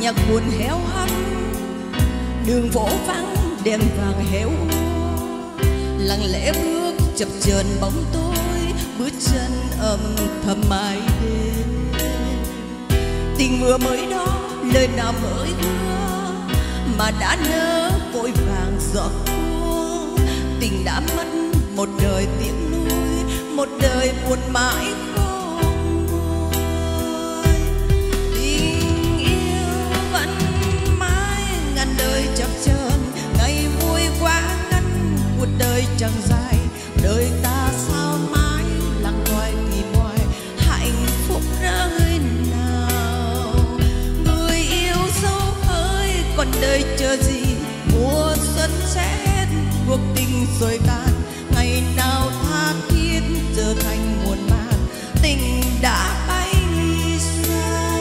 nhạc buồn héo hắt, đường phố vắng đèn vàng héo úa, lặng lẽ bước chập chờn bóng tối, bước chân âm thầm mãi đêm. Tình mưa mới đó, lời nào mới hứa mà đã nỡ vội vàng giọt buông. Tình đã mất một đời tiếng nuối, một đời buồn mãi không nguôi. Tình yêu vẫn mãi ngàn đời chập chờn, ngày vui quá ngắn, cuộc đời chẳng dài. Đời ta sao mãi lặng loài tìm hoài hạnh phúc nơi nào. Người yêu dấu ơi, còn đời chờ gì? Mùa xuân sẽ hết, cuộc tình rồi tan. Ngày nào tha thiết giờ thành muộn màng, tình đã bay xa.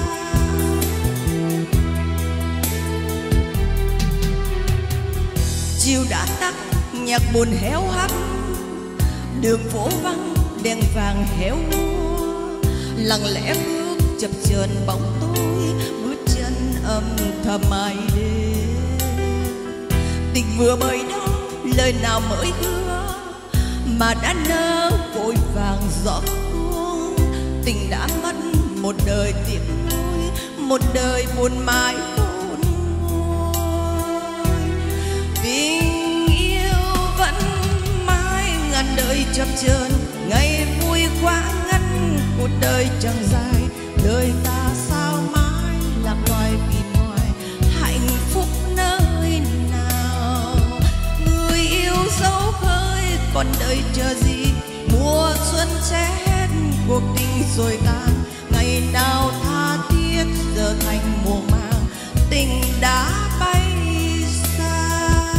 Chiều đã tắt, nhạc buồn héo hắt, đường phố vắng đèn vàng héo úa, lặng lẽ bước chập chờn bóng tối, bước chân âm thầm mãi đêm. Tình vừa mới đó, lời nào mới hứa mà đã nỡ vội vàng giọt buông. Tình đã mất một đời tiếc nuối, một đời buồn mãi khôn nguôi. Tình yêu vẫn mãi ngàn đời chập chờn, ngày vui quá ngắn, cuộc đời chẳng dài. Đời ta sao mãi lạc loài tìm hoài hạnh phúc nơi nào. Người yêu dấu khơi, còn đời chờ gì? Mùa xuân sẽ hết, cuộc tình rồi tan. Ngày nào tha thiết giờ thành mùa màng, tình đã bay xa.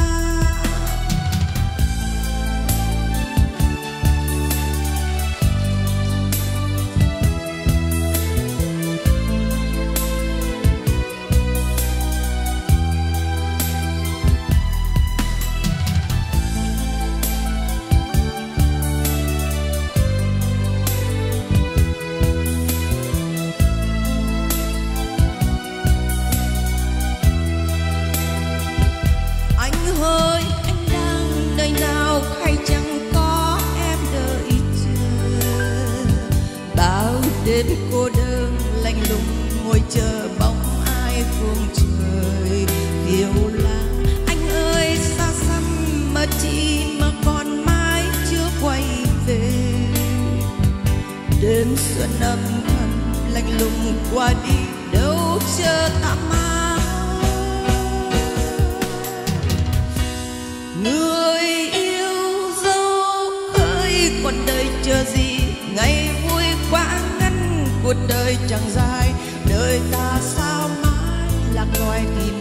Đến cô đơn lạnh lùng ngồi chờ bóng ai phương trời phiêu lãng. Anh ơi xa xăm mà chi mà còn mãi chưa quay về. Đến xuân âm thầm lạnh lùng qua đi, đâu chờ ta mãi. Người yêu dấu khơi, còn đời chờ gì? Ngày vui quá ngắn, cuộc đời chẳng dài. Đời ta sao mãi lạc loài tìm